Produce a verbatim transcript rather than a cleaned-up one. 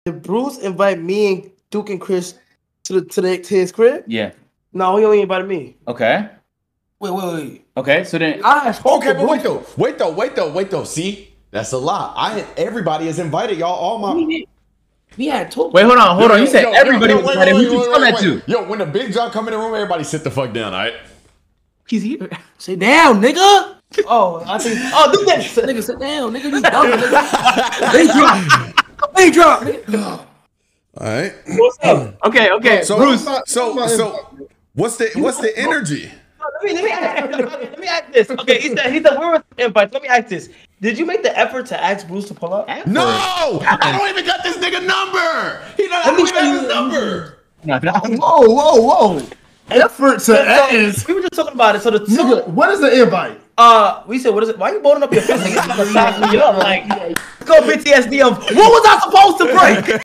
Bruce invite me and Duke and Chris to the to, the, to his crib? Yeah. No, he only invited me. Okay. Wait, wait, wait. Okay, so then. I okay, but wait though, wait though, wait though, wait though. See, that's a lot. I everybody is invited, y'all. All my. We had two. Wait, hold on, hold yo, on. You yo, said yo, everybody yo, was wait, invited. wait, Who you wait, tell wait, that wait. to? Yo, when the big job come in the room, everybody sit the fuck down, all right? He's here. Sit down, nigga. Oh, I think. Oh, do that. Nigga, sit down, nigga. You dumb, nigga. Big drop. Big drop. Nigga. All right. What's up? Okay, okay. So, Bruce. so, so, what's the what's the energy? Let me let me ask, let me ask this. Okay, he said he said where was the invite? Let me ask this. Did you make the effort to ask Bruce to pull up? No, I don't even got this nigga number. He don't, I don't even have his number. Whoa, whoa, whoa! Effort to ask. We were just talking about it. So the Nigga, what is the invite? Uh, we said, what is it? Why are you boning up your fist? Like, it's gonna size me up. Like, let's go P T S D of what was I supposed to break?